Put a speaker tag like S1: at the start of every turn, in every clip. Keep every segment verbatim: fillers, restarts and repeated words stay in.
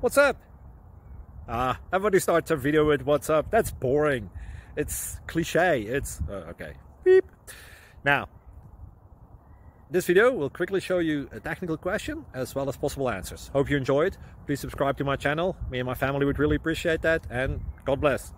S1: What's up? Ah, everybody starts a video with what's up. That's boring. It's cliche. It's uh, okay. Beep. Now, this video will quickly show you a technical question as well as possible answers. Hope you enjoyed. Please subscribe to my channel. Me and my family would really appreciate that, and God bless.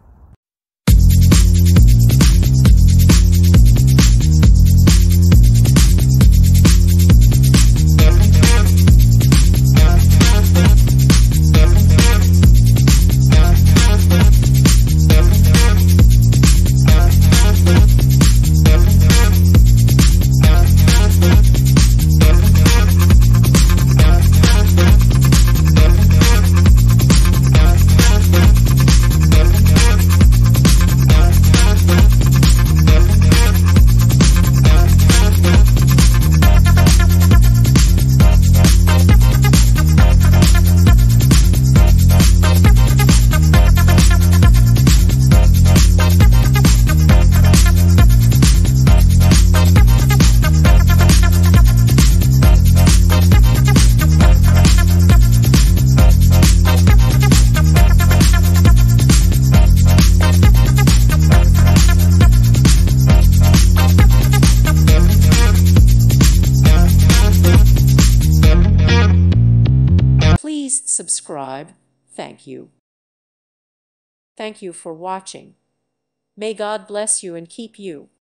S2: Please subscribe. Thank you. Thank you for watching. May God bless you and keep you.